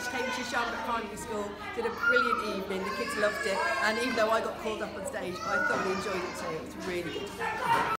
Cambridgeshire Sharnbrook Primary School, did a brilliant evening, the kids loved it, and even though I got called up on stage, I thoroughly enjoyed it too. It was really good.